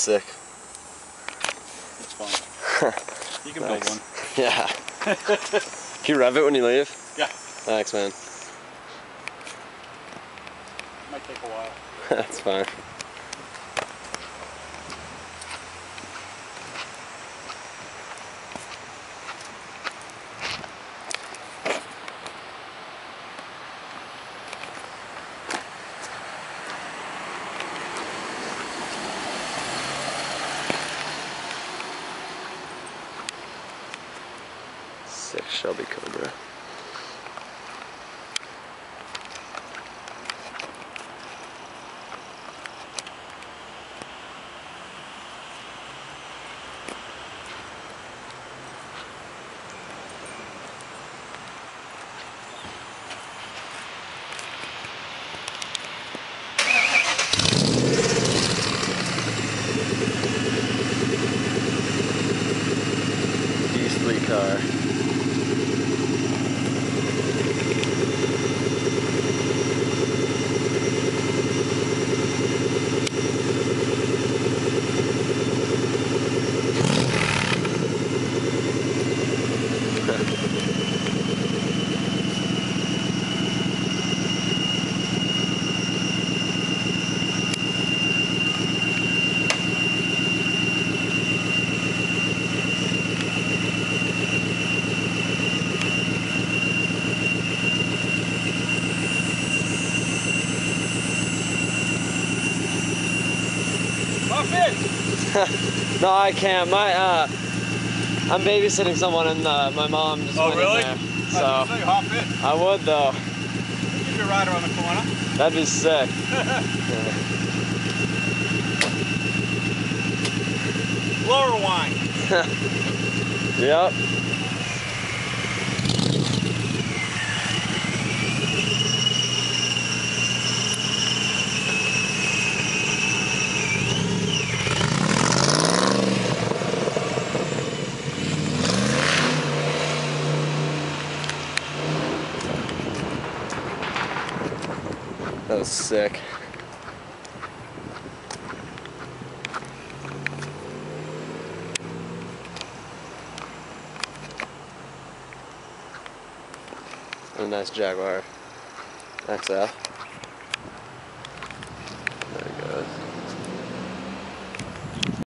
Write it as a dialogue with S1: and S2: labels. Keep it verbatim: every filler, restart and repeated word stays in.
S1: sick.
S2: It's fun. You can build one.
S1: Yeah. Can you rev it when you leave?
S2: Yeah.
S1: Thanks, man.
S2: It might take a while.
S1: That's fine. Sick Shelby Cobra. Beastly car. No, I can't. My uh, I'm babysitting someone, and uh, my mom just
S2: oh,
S1: went
S2: really?
S1: in there. So
S2: I say hop in.
S1: I would though.
S2: We'll give you a ride around the corner.
S1: That'd be sick.
S2: Lower wine.
S1: Yep. That was sick. A nice Jaguar X F.